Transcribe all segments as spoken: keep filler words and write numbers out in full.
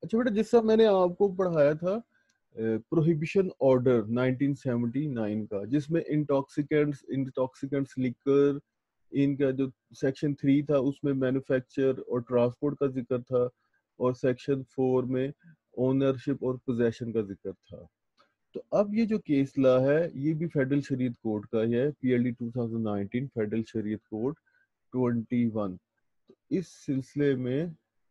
اچھا بیٹا، جس سے میں نے آپ کو پڑھایا تھا prohibition order nineteen seventy nine کا، جس میں انٹاکسیکینٹس انٹاکسیکینٹس لیکر ان کا جو سیکشن تھری تھا اس میں مینوفیکچر اور ٹرانسپورٹ کا ذکر تھا، اور سیکشن فور میں اونرشپ اور پوزیشن کا ذکر تھا. تو اب یہ جو کیس لا ہے یہ بھی فیڈرل شریعت کوڈ کا ہی ہے، P L D two thousand nineteen federal Shariat court twenty one. تو اس سلسلے میں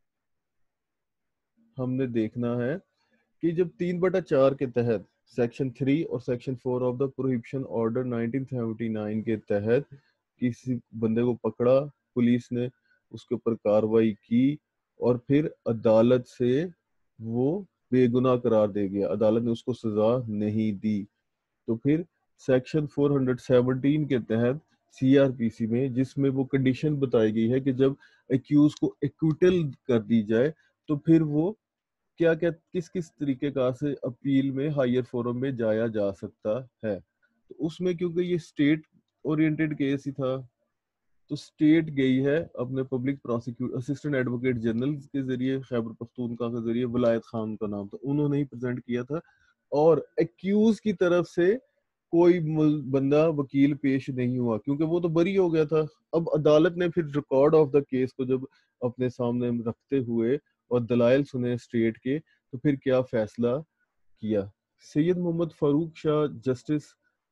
ہم نے دیکھنا ہے کہ جب تین بٹا چار کے تحت سیکشن تھری اور section four of the prohibition order nineteen seventy nine کے تحت کسی بندے کو پکڑا پولیس نے، اس کے اوپر کاروائی کی اور پھر عدالت سے وہ بے گناہ قرار دے گیا، عدالت نے اس کو سزا نہیں دی، تو پھر سیکشن فور ہنڈریڈ سیونٹین کے تحت سی آر پی سی میں جس میں وہ کنڈیشن بتائی گئی ہے کہ جب ایکیوز کو ایکویٹل کر دی جائے تو پھر وہ کیا کیا کس کس طریقے کا سے اپیل میں ہائر فورم میں جایا جا سکتا ہے. تو اس میں کیونکہ یہ اسٹیٹ اورینٹڈ کیس ہی تھا تو اسٹیٹ گئی ہے اپنے public prosecutor assistant advocate general کے ذریعے، خیبر پختونخوا کے ذریعے، ولایت خان کا نام تھا، انہوں نے ہی پریزنٹ کیا تھا، اور ایکیوز کی طرف سے کوئی بندہ وکیل پیش نہیں ہوا کیونکہ وہ تو بری ہو گیا تھا. اب عدالت نے پھر ریکارڈ آف دا کیس کو جب اپنے سامنے رکھتے ہوئے اور دلائل سنے اسٹیٹ کے تو پھر کیا فیصلہ کیا. سید محمد فاروق شاہ جسٹس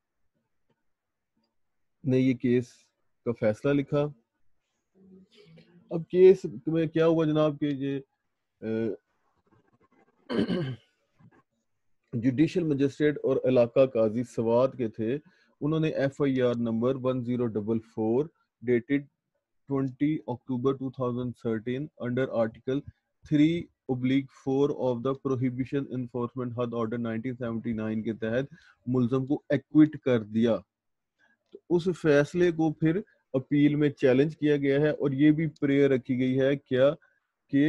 نے یہ کیس کا فیصلہ لکھا. اب کیس میں کیا ہوا جناب کہ یہ جوڈیشل مجسٹریٹ اور علاقہ قاضی سوات کے تھے، انہوں نے F I R number one zero double four dated twenty October two thousand thirteen under article three oblique four of the prohibition enforcement حد آرڈر نائنٹین سیونٹی نائن کے تحت ملزم کو ایکوٹ کر دیا. تو اس فیصلے کو پھر اپیل میں چیلنج کیا گیا ہے، اور یہ بھی پریئر رکھی گئی ہے کیا کہ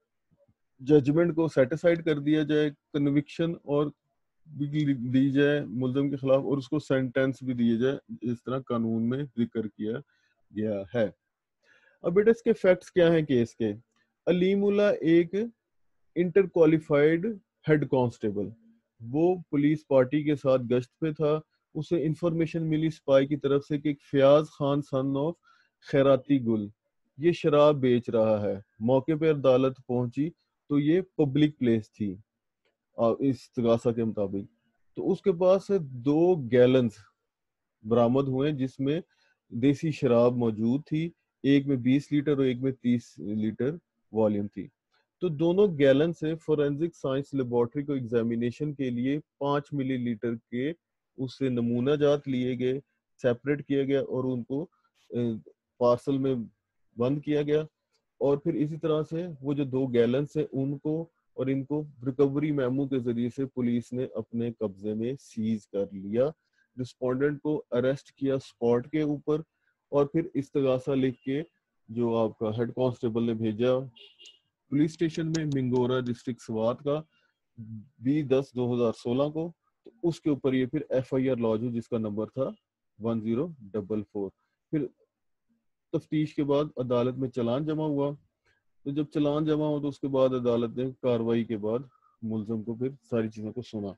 ججمنٹ کو سیٹیسفائیڈ کر دیا جائے، کنوکشن اور دی جائے ملزم کے خلاف، اور اس کو سینٹینس بھی دیے جائے اس طرح قانون میں ذکر کیا گیا ہے. اب بیٹا اس کے فیکٹس کیا ہیں کیس کے؟ علیم اللہ ایک انٹر کوالیفائڈ ہیڈ کانسٹیبل، وہ پولیس پارٹی کے ساتھ گشت پہ تھا، اسے انفارمیشن ملی سپاہی کی طرف سے کہ ایک فیاض خان سن آف خیراتی گل یہ شراب بیچ رہا ہے. موقع پہ عدالت پہنچی تو یہ پبلک پلیس تھی استغاثہ کے مطابق، تو اس کے پاس سے دو گیلنز برآمد ہوئے جس میں دیسی شراب موجود تھی، ایک میں بیس لیٹر اور ایک میں تیس لیٹر والیوم تھی. تو دونوں گیلن سے فورینزک سائنس لیبارٹری کو ایگزامینیشن کے لیے پانچ ملی لیٹر کے اس سے نمونہ جات لیے گئے، سیپریٹ کیا گیا اور ان کو پارسل میں بند کیا گیا، اور پھر اسی طرح سے وہ جو دو گیلن سے ان کو اور ان کو ریکوری میمو کے ذریعے سے پولیس نے اپنے قبضے میں سیز کر لیا. رسپونڈنٹ کو اریسٹ کیا سپاٹ کے اوپر، اور پھر استغاثہ لکھ کے جو آپ کا ہیڈ کانسٹیبل نے بھیجا پولیس اسٹیشن میں منگورا ڈسٹرکٹ سوات کا بیس دس دو ہزار سولہ کو، تو اس کے اوپر یہ پھر ایف آئی آر لاج ہوئی جس کا نمبر تھا ون زیرو ڈبل فور. پھر تفتیش کے بعد عدالت میں چلان جمع ہوا، تو جب چلان جمع ہوا تو اس کے بعد عدالت نے کاروائی کے بعد ملزم کو پھر ساری چیزوں کو سنا.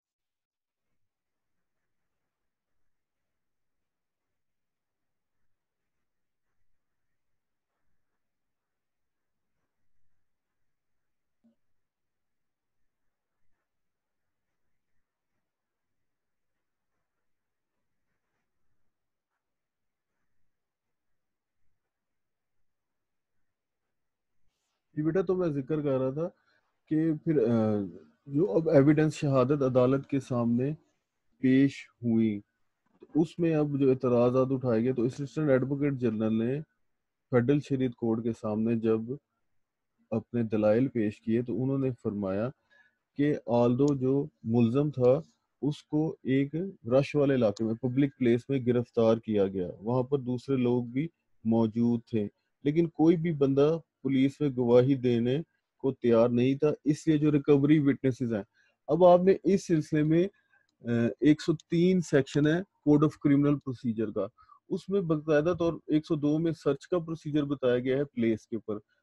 جی بیٹا، تو میں ذکر کر رہا تھا کہ پھر جو اب ایویڈنس شہادت عدالت کے سامنے پیش ہوئی، تو اس میں اب جو اعتراضات اٹھائے گئے، تو اسسٹنٹ ایڈوکیٹ جنرل نے فیڈرل شریعت کوڈ کے سامنے جب اپنے دلائل پیش کیے تو انہوں نے فرمایا کہ آلدو جو ملزم تھا اس کو ایک رش والے علاقے میں پبلک پلیس میں گرفتار کیا گیا، وہاں پر دوسرے لوگ بھی موجود تھے، لیکن کوئی بھی بندہ پولیس میں گواہی دینے کو تیار نہیں تھا، اس لیے جو ریکوری وٹنسز ہیں. اب آپ نے اس سلسلے میں ایک سو تین سیکشن ہے کوڈ آف کرمنل پروسیجر کا، اس میں باقاعدہ طور ایک سو دو میں سرچ کا پروسیجر بتایا گیا ہے پلیس کے اوپر،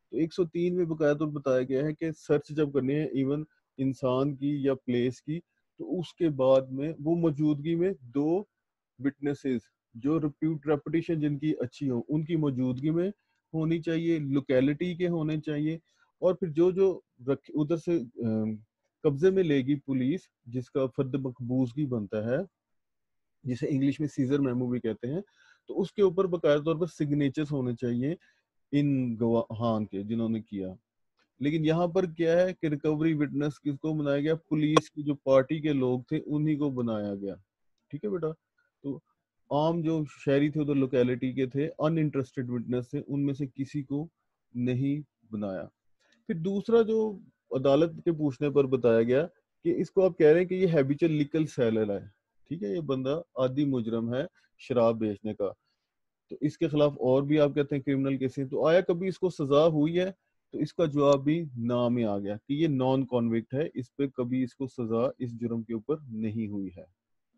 تو ایک سو تین میں باقاعدہ طور بتایا گیا ہے کہ سرچ جب کرنی ہے ایون انسان کی یا پلیس کی، تو اس کے بعد میں وہ موجودگی میں دو وٹنسز جو ریپیوٹ ریپوٹیشن جن کی اچھی ہو ان کی موجودگی میں ہونی چاہیے، لوکیلٹی کے ہونے چاہیے، اور پھر جو جو ادھر سے قبضے میں لے گی پولیس جس کا فرد مقبوضگی بنتا ہے، جسے انگلش میں سیزر میمو بھی کہتے ہیں، تو اس کے اوپر باقاعدہ طور پر سگنیچرز ہونے چاہیے ان گواہان کے جنہوں نے کیا۔ لیکن یہاں پر کیا ہے کہ ریکوری وٹنس کس کو بنایا گیا؟ پولیس کی جو پارٹی کے لوگ تھے انہی کو بنایا گیا، ٹھیک ہے بیٹا۔ تو عام جو شہری تھے ادھر لوکیلٹی کے تھے، ان انٹرسٹڈ وٹنس تھے، ان میں سے کسی کو نہیں بنایا۔ پھر دوسرا جو عدالت کے پوچھنے پر بتایا گیا کہ اس کو آپ کہہ رہے ہیں کہ یہ ہیبیچل لیگل سیلر ہے، ٹھیک ہے، یہ بندہ عادی مجرم ہے شراب بیچنے کا، تو اس کے خلاف اور بھی آپ کہتے ہیں کرمنل کیسز، تو آیا کبھی اس کو سزا ہوئی ہے؟ تو اس کا جواب بھی نام میں آ گیا کہ یہ نان کانوکٹ ہے، اس پہ کبھی اس کو سزا اس جرم کے اوپر نہیں ہوئی ہے۔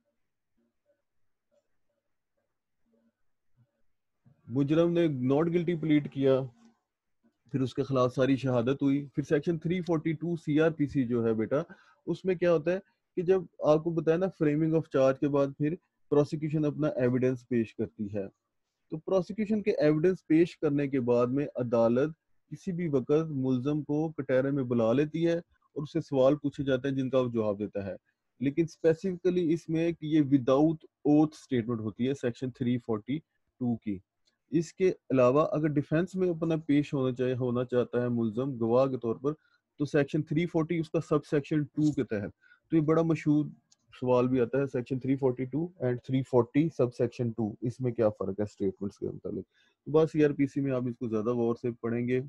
مجرم نے ناٹ گلٹی پلیٹ کیا، پھر اس کے خلاف ساری شہادت ہوئی، پھر section three forty two C R P C جو ہے بیٹا، اس میں کیا ہوتا ہے کہ جب آپ کو بتایا نا فریمنگ آف چارج کے بعد پھر پروسیکیوشن اپنا ایویڈنس پیش کرتی ہے، تو پروسیکیوشن کے ایویڈنس پیش کرنے کے بعد میں عدالت کسی بھی وقت ملزم کو کٹہرے میں بلا لیتی ہے اور اس سے سوال پوچھے جاتے ہیں جن کا وہ جواب دیتا ہے، لیکن اسپیسیفکلی اس میں کہ یہ وداؤٹ اوتھ سٹیٹمنٹ ہوتی ہے سیکشن تھری فورٹی ٹو کی۔ اس کے علاوہ اگر ڈیفینس میں اپنا پیش ہونا چاہیے ہونا چاہتا ہے ملزم گواہ کے طور پر، تو سیکشن تھری فورٹی اس کا سب سیکشن ٹو کے تحت، تو یہ بڑا مشہور سوال بھی آتا ہے section three forty two and three forty subsection two, اس میں کیا فرق ہے سٹیٹمنٹس کے متعلق؟ تو بس سی آر پی سی میں آپ اس کو زیادہ غور سے پڑھیں گے۔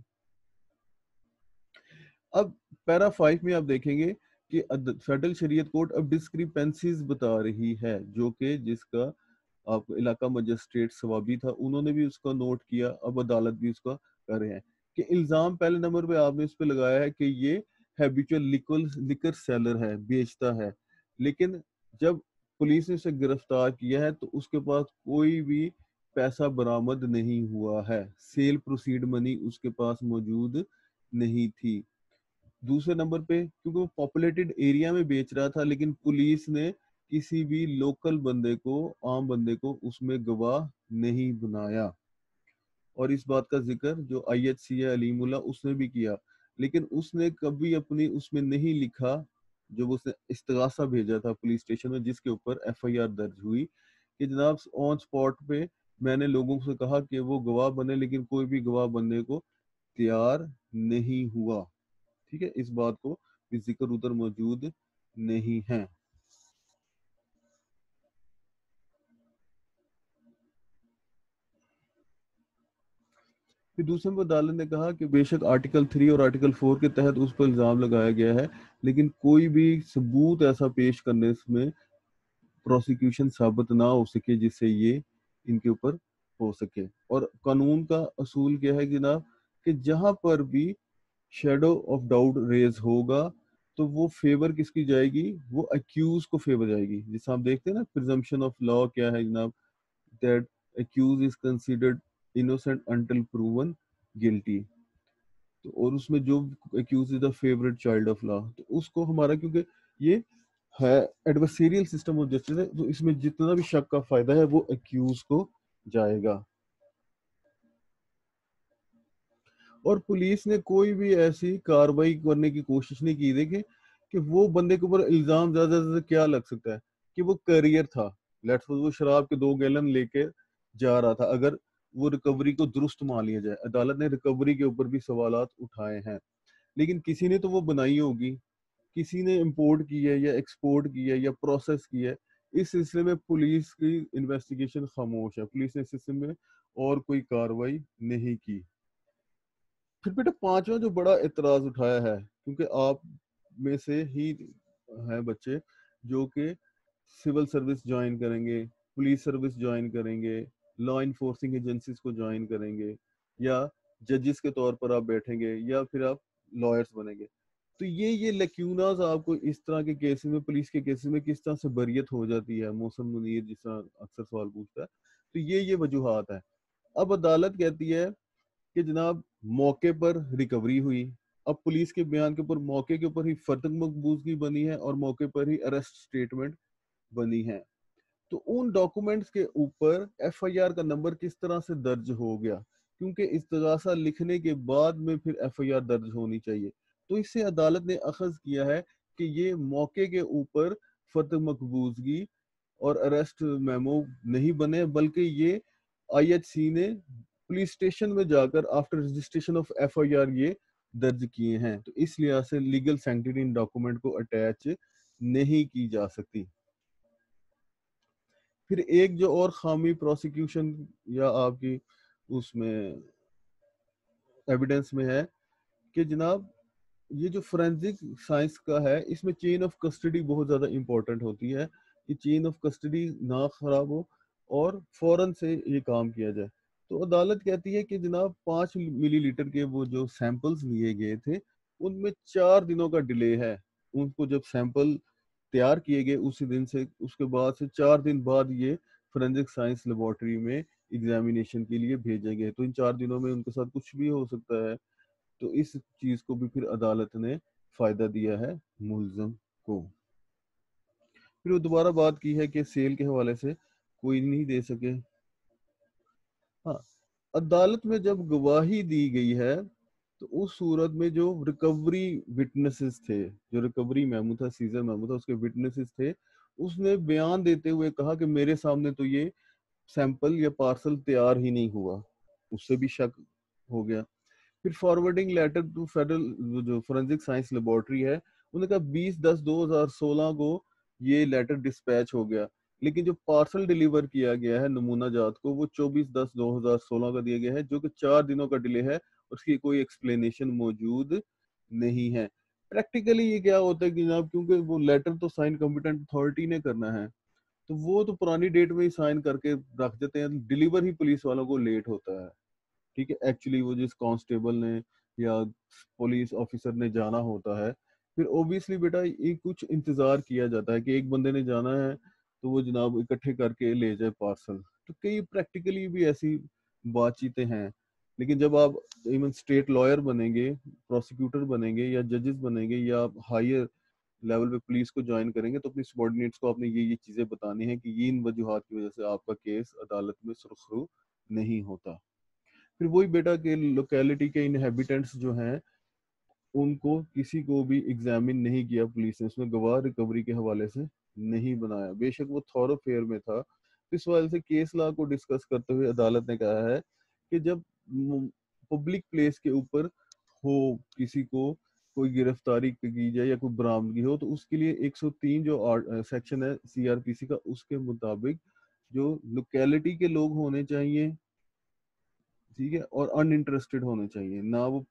اب پیرا فائیو میں آپ دیکھیں گے کہ فیڈرل شریعت کورٹ اب ڈسکریپنسیز بتا رہی ہے، جو کہ جس کا آپ کو علاقہ مجسٹریٹ ثوابی تھا انہوں نے بھی اس کا نوٹ کیا، اب عدالت بھی اس کا کر رہے ہیں کہ الزام پہلے نمبر پہ آپ نے اس پہ لگایا ہے کہ یہ ہیبیچول لکر سیلر ہے، بیچتا ہے، لیکن جب پولیس نے اسے گرفتار کیا ہے تو اس کے پاس کوئی بھی پیسہ برآمد نہیں ہوا ہے، سیل پروسیڈ منی اس کے پاس موجود نہیں تھی۔ دوسرے نمبر پہ کیونکہ وہ پاپولیٹڈ ایریا میں بیچ رہا تھا، لیکن پولیس نے کسی بھی لوکل بندے کو، عام بندے کو اس میں گواہ نہیں بنایا، اور اس بات کا ذکر جو آئی ایچ سی ہے علیم اللہ اس نے بھی کیا، لیکن اس نے کبھی اپنی اس میں نہیں لکھا جب اس نے استغاثہ بھیجا تھا پولیس اسٹیشن میں جس کے اوپر ایف آئی آر درج ہوئی کہ جناب آن سپاٹ پہ میں نے لوگوں سے کہا کہ وہ گواہ بنے، لیکن کوئی بھی گواہ بننے کو تیار نہیں ہوا، ٹھیک ہے، اس بات کو ذکر ادھر موجود نہیں ہے۔ پھر دوسرے میں عدالت نے کہا کہ بے شک آرٹیکل تھری اور آرٹیکل فور کے تحت اس پر الزام لگایا گیا ہے، لیکن کوئی بھی ثبوت ایسا پیش کرنے میں پروسیکیوشن ثابت نہ ہو سکے جس سے یہ ان کے اوپر ہو سکے۔ اور قانون کا اصول کیا ہے جناب کہ جہاں پر بھی شیڈو آف ڈاؤٹ ریز ہوگا تو وہ فیور کس کی جائے گی؟ وہ ایکیوز کو فیور جائے گی، جیسے ہم دیکھتے ہیں نا پریزمپشن آف لا کیا ہے جناب، that accused is considered innocent until proven guilty، تو اور اس میں جو accused is the favorite child of law، تو اس کو ہمارا کیونکہ یہ ہے ایڈورسیریل سسٹم آف جسٹس ہے تو اس میں جتنا بھی شک کا فائدہ ہے وہ accused کو جائے گا۔ اور پولیس نے کوئی بھی ایسی کاروائی کرنے کی کوشش نہیں کی، دیکھیں کہ وہ بندے کے اوپر الزام زیادہ سے زیادہ کیا لگ سکتا ہے کہ وہ کیریئر تھا، لیٹس سپوز وہ شراب کے دو گیلن لے کے جا رہا تھا، اگر وہ ریکوری کو درست مان لیا جائے، عدالت نے ریکوری کے اوپر بھی سوالات اٹھائے ہیں، لیکن کسی نے تو وہ بنائی ہوگی، کسی نے امپورٹ کی ہے یا ایکسپورٹ کی ہے یا پروسیس کی ہے، اس سلسلے میں پولیس کی انویسٹیگیشن خاموش ہے، پولیس نے اس سلسلے میں اور کوئی کاروائی نہیں کی۔ پھر بیٹا پانچواں جو بڑا اعتراض اٹھایا ہے، کیونکہ آپ میں سے ہی ہیں بچے جو کہ سول سروس جوائن کریں گے، پولیس سروس جوائن کریں گے، لا انفورسنگ ایجنسیز کو جوائن کریں گے، یا ججز کے طور پر آپ بیٹھیں گے، یا پھر آپ لائرز بنیں گے، تو یہ یہ لیکیوناز آپ کو اس طرح کے کیسز میں، پولیس کے کیسز میں کس طرح سے بریت ہو جاتی ہے، محسن منیر جس طرح اکثر سوال پوچھتا ہے، تو یہ یہ وجوہات ہیں۔ اب عدالت کہتی ہے کہ جناب موقع پر ریکوری ہوئی. اب پولیس کے بیان کے اوپر موقع کے اوپر ہی فرد مقبوضگی بنی ہے اور موقع پر ہی اریسٹ سٹیٹمنٹ بنی ہے. تو ان ڈاکومنٹس کے اوپر ایف آئی آر کا نمبر کس طرح سے درج ہو گیا؟ کیونکہ استغاثہ لکھنے کے بعد میں پھر ایف آئی آر درج ہونی چاہیے. تو اس سے عدالت نے اخذ کیا ہے کہ یہ موقع کے اوپر فرد مقبوضگی اور اریسٹ میمو نہیں بنے، بلکہ یہ آئی ایچ سی نے پولیس اسٹیشن میں جا کر after registration of F I R یہ درج کیے ہیں. تو اس لحاظ سے لیگل سینکٹیٹی ان ڈاکومنٹ کو اٹیچ نہیں کی جا سکتی. پھر ایک جو اور خامی پروسیکیوشن یا آپ کی اس میں ایویڈنس میں ہے کہ جناب یہ جو فورینزک سائنس کا ہے اس میں چین آف کسٹڈی بہت زیادہ امپورٹنٹ ہوتی ہے کہ چین آف کسٹڈی نہ خراب ہو اور فوراً سے یہ کام کیا جائے. تو عدالت کہتی ہے کہ جناب پانچ ملی لیٹر کے وہ جو سیمپلز لیے گئے تھے ان میں چار دنوں کا ڈیلے ہے. ان کو جب سیمپل تیار کیے گئے اسی دن سے اس کے بعد سے چار دن بعد یہ فورینزک سائنس لیبورٹری میں ایگزامینیشن کے لیے بھیجے گئے. تو ان چار دنوں میں ان کے ساتھ کچھ بھی ہو سکتا ہے. تو اس چیز کو بھی پھر عدالت نے فائدہ دیا ہے ملزم کو. پھر وہ دوبارہ بات کی ہے کہ سیل کے حوالے سے کوئی نہیں دے سکے. ہاں عدالت میں جب گواہی دی گئی ہے تو اس صورت میں جو ریکوری وٹنسز تھے، جو ریکوری میمو تھا، سیزر میمو تھا، اس کے وٹنسز تھے، اس نے بیان دیتے ہوئے کہا کہ میرے سامنے تو یہ سیمپل یا پارسل تیار ہی نہیں ہوا. اس سے بھی شک ہو گیا. پھر فارورڈنگ لیٹر ٹو فیڈرل جو فورینزک سائنس لیبورٹری ہے انہوں نے کہا بیس دس دو ہزار سولہ کو یہ لیٹر ڈسپیچ ہو گیا، لیکن جو پارسل ڈیلیور کیا گیا ہے نمونہ جات کو وہ چوبیس دس دو ہزار سولہ کا دیا گیا ہے، جو کہ چار دنوں کا ڈیلے ہے. اس کی کوئی ایکسپلینیشن موجود نہیں ہے. پریکٹیکلی یہ کیا ہوتا ہے کہ جناب کیونکہ وہ لیٹر تو سائن کمپیٹنٹ اتھارٹی نے کرنا ہے تو وہ تو پرانی ڈیٹ میں ہی سائن کر کے رکھ دیتے ہیں، ڈیلیور ہی پولیس والوں کو لیٹ ہوتا ہے. ٹھیک ہے، ایکچولی وہ جس کانسٹیبل نے یا پولیس آفیسر نے جانا ہوتا ہے پھر اوبیسلی بیٹا یہ کچھ انتظار کیا جاتا ہے کہ ایک بندے نے جانا ہے تو وہ جناب اکٹھے کر کے لے جائے پارسل. تو کئی پریکٹیکلی بھی ایسی بات چیتیں ہیں. لیکن جب آپ ایون اسٹیٹ لائر بنیں گے، پروسیکیوٹر بنیں گے یا ججز بنیں گے یا آپ ہائر لیول پہ پولیس کو جوائن کریں گے تو اپنی سبارڈینیٹس کو آپ نے یہ یہ چیزیں بتانی ہیں کہ یہ ان وجوہات کی وجہ سے آپ کا کیس عدالت میں سرخرو نہیں ہوتا. پھر وہی بیٹا کہ لوکیلٹی کے انہیبیٹنٹس جو ہیں ان کو کسی کو بھی ایگزامن نہیں کیا پولیس نے، اس میں گواہ ریکوری کے حوالے سے نہیں بنایا. بے شک وہ تھورو فیئر میں تھا. اس وجہ سے کیس لا کو ڈسکس کرتے ہوئے عدالت نے کہا ہے کہ جب پبلک پلیس کے اوپر ہو کسی کو کوئی گرفتاری کی جائے یا کوئی برآمدگی ہو تو اس کے لیے ایک سو تین جو سیکشن ہے سی آر پی سی کا اس کے مطابق جو لوکیلٹی کے لوگ ہونے چاہیے، ٹھیک ہے، اور ان انٹرسٹڈ ہونے چاہیے، نہ وہ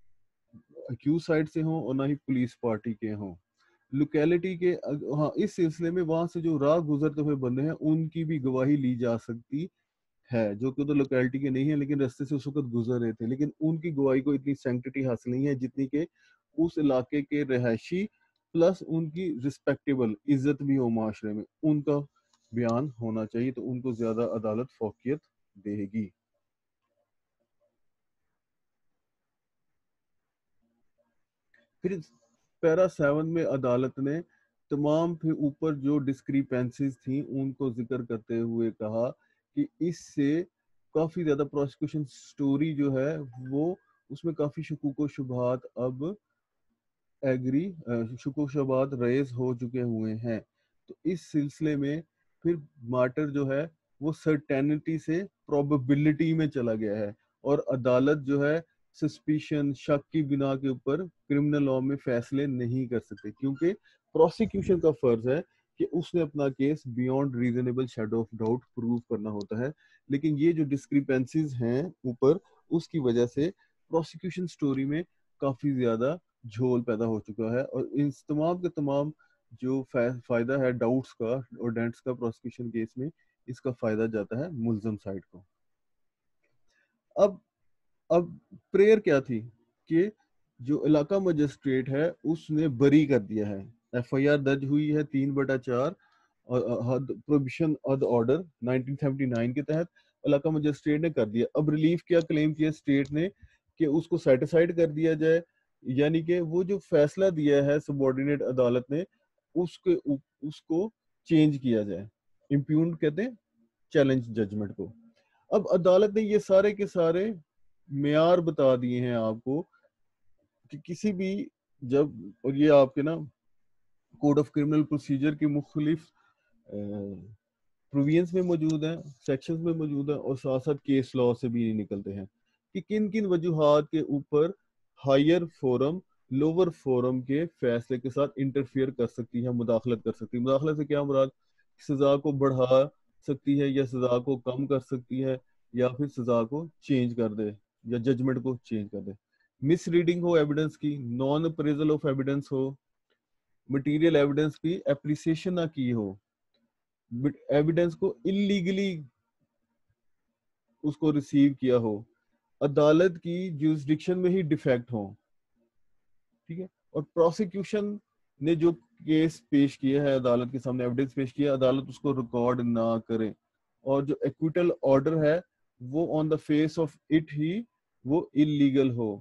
اکیوز سائڈ سے ہوں اور نہ ہی پولیس پارٹی کے ہوں. لوکیلٹی کے ہاں اس سلسلے میں وہاں سے جو راہ گزرتے ہوئے بندے ہیں ان کی بھی گواہی لی جا سکتی ہے جو کہ ادھر لوکیلٹی کے نہیں ہیں لیکن رستے سے اس وقت گزر رہے تھے، لیکن ان کی گواہی کو اتنی سینکٹیٹی حاصل نہیں ہے جتنی کہ اس علاقے کے رہائشی پلس ان کی رسپیکٹیبل عزت بھی ہو معاشرے میں، ان کا بیان ہونا چاہیے. تو ان کو زیادہ عدالت فوقیت دے گی. پھر پیرا سیون میں عدالت نے تمام پھر اوپر جو ڈسکریپنسیز تھیں ان کو ذکر کرتے ہوئے کہا کہ اس سے کافی زیادہ پروسیکیوشن سٹوری جو ہے وہ اس میں کافی شکوک و شبہات اب ایگری شکوک و شبہات ریز ہو چکے ہوئے ہیں. تو اس سلسلے میں پھر مارٹر جو ہے وہ سرٹینٹی سے پروبیبلٹی میں چلا گیا ہے اور عدالت جو ہے سسپیشن شک کی بنا کے اوپر کرمنل لاء میں فیصلے نہیں کر سکتے کیونکہ پروسیکیوشن کا فرض ہے کہ اس نے اپنا case beyond reasonable shadow of doubt prove کرنا ہوتا ہے. لیکن یہ جو ڈسکریپنسیز ہیں اوپر اس کی وجہ سے پروسیکیوشن سٹوری میں کافی زیادہ جھول پیدا ہو چکا ہے اور ان تمام کے تمام جو فائدہ ہے ڈاؤٹس کا اور ڈینٹس کا پروسیکیوشن کیس میں اس کا فائدہ جاتا ہے ملزم سائڈ کو. اب اب پریئر کیا تھی کہ جو علاقہ مجسٹریٹ ہے اس نے بری کر دیا ہے. ایف آئی آر درج ہوئی ہے تین بٹا چار prohibition of order nineteen seventy nine کے تحت علاقہ مجسٹریٹ نے کر دیا. اب ریلیف کیا کلیم کیا اسٹیٹ نے کہ اس کو سیٹیسائڈ کر دیا جائے, یعنی کہ وہ جو فیصلہ دیا ہے سب آرڈینیٹ عدالت نے اس کے اس کو چینج کیا جائے. امپیونڈ کہتے ہیں چیلنج ججمنٹ کو. اب عدالت نے یہ سارے کے سارے معیار بتا دیے ہیں آپ کو کہ کسی بھی جب, اور یہ آپ کے نا کوڈ آف کرمنل پروسیجر کی مختلف پرووینس میں موجود ہیں, سیکشنز میں موجود ہیں, اور ساتھ ساتھ کیس لا سے بھی نکلتے ہیں کہ کن کن وجوہات کے اوپر ہائر فورم لوور فورم کے فیصلے کے ساتھ انٹرفیئر کر سکتی ہے, مداخلت کر سکتی ہے. مداخلت سے کیا مراد, سزا کو بڑھا سکتی ہے یا سزا کو کم کر سکتی ہے یا پھر سزا کو چینج کر دے یا ججمنٹ کو چینج کر دے. مس ریڈنگ ہو ایویڈنس کی, نان اپریزل آف ایویڈنس ہو, مٹیریل ایویڈنس کی اپریسیشن نہ کی ہو, ایویڈنس کو انلیگلی اس کو ریسیو کیا ہو, عدالت کی جیوسڈکشن میں ہی ڈیفیکٹ ہو, ٹھیک ہے, اور پروسیکیوشن نے جو کیس پیش کیا ہے عدالت کے سامنے, ایویڈنس پیش کیا, عدالت اس کو ریکارڈ نہ کرے, اور جو ایکویٹل آرڈر ہے وہ on the face of it ہی وہ انلیگل ہو.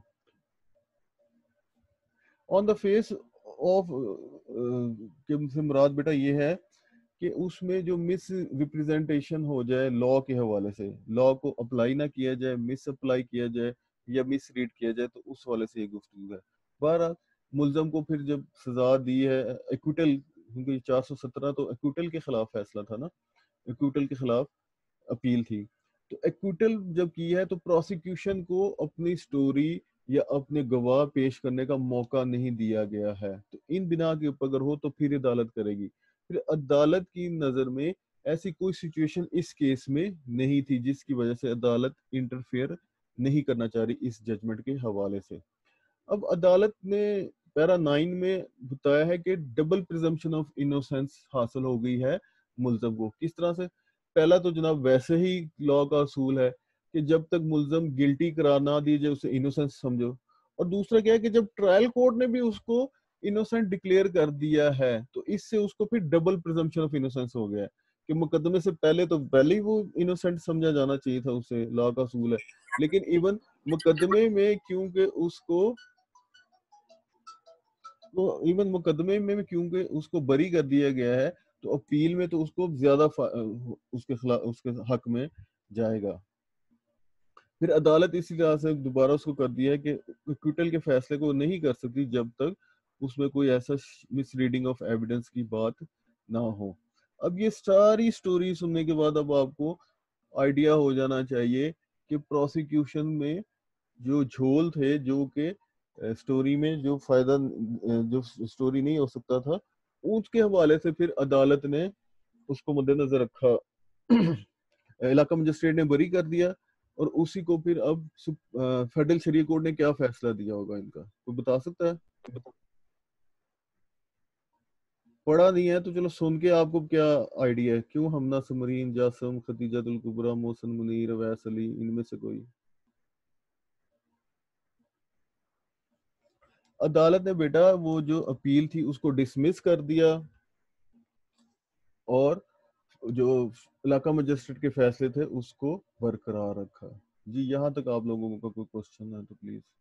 آن دا فیس آف سے مراد بیٹا یہ ہے کہ اس میں جو مس ریپرزینٹیشن ہو جائے لا کے حوالے سے, لا کو اپلائی نہ کیا جائے, مس اپلائی کیا جائے یا مس ریڈ کیا جائے, تو اس حوالے سے یہ گفتگو ہے. بہرحال ملزم کو پھر جب سزا دی ہے ایکویٹل, کیونکہ چار سو سترہ تو ایکویٹل کے خلاف فیصلہ تھا نا, ایکویٹل کے خلاف اپیل تھی, تو ایکویٹل جب کی ہے تو پروسیکیوشن کو اپنی سٹوری یا اپنے گواہ پیش کرنے کا موقع نہیں دیا گیا ہے. تو ان بنا کے اوپر اگر ہو تو پھر عدالت کرے گی. پھر عدالت کی نظر میں ایسی کوئی سچویشن اس کیس میں نہیں تھی جس کی وجہ سے عدالت انٹرفیئر نہیں کرنا چاہ رہی اس ججمنٹ کے حوالے سے. اب عدالت نے پیرا نائن میں بتایا ہے کہ ڈبل پریزمپشن آف انوسینس حاصل ہو گئی ہے ملزم کو. کس طرح سے؟ پہلا تو جناب ویسے ہی لا کا اصول ہے کہ جب تک ملزم گلٹی قرار نہ دی جائے اسے انوسینس سمجھو, اور دوسرا کیا ہے کہ جب ٹرائل کورٹ نے بھی اس کو انوسینٹ ڈکلیئر کر دیا ہے تو اس سے اس کو پھر ڈبل پریزمپشن آف انوسینس ہو گیا ہے کہ مقدمے سے پہلے تو پہلے ہی وہ انوسینٹ سمجھا جانا چاہیے تھا اسے, لا کا اصول ہے. لیکن ایون مقدمے میں کیونکہ اس کو ایون مقدمے میں کیونکہ اس کو بری کر دیا گیا ہے تو اپیل میں تو اس کو زیادہ اس کے خلاف اس کے حق میں جائے گا. پھر عدالت اسی طرح سے دوبارہ اس کو کر دیا ہے کہ ایکویٹل کے فیصلے کو نہیں کر سکتی جب تک اس میں کوئی ایسا مس ریڈنگ آف ایویڈنس کی بات نہ ہو. اب یہ ساری سٹوری سننے کے بعد اب آپ کو آئیڈیا ہو جانا چاہیے کہ پروسیکیوشن میں جو جھول تھے, جو کہ سٹوری میں جو فائدہ جو سٹوری نہیں ہو سکتا تھا, اس کے حوالے سے پھر عدالت نے اس کو مد نظر رکھا, علاقہ مجسٹریٹ نے بری کر دیا, اور اسی کو پھر اب فیڈرل شریعہ کورٹ نے کیا فیصلہ دیا ہوگا ان کا کوئی بتا سکتا ہے؟ پڑھا نہیں ہے تو چلو سن کے آپ کو کیا آئیڈیا ہے, کیوں حمنا سمرین, جاسم, خدیجہ الکبریٰ, محسن منیر, اویس علی, ان میں سے کوئی؟ عدالت نے بیٹا وہ جو اپیل تھی اس کو ڈسمس کر دیا اور جو علاقہ مجسٹریٹ کے فیصلے تھے اس کو برقرار رکھا. جی یہاں تک آپ لوگوں کا کوئی کوشچن ہے تو پلیز.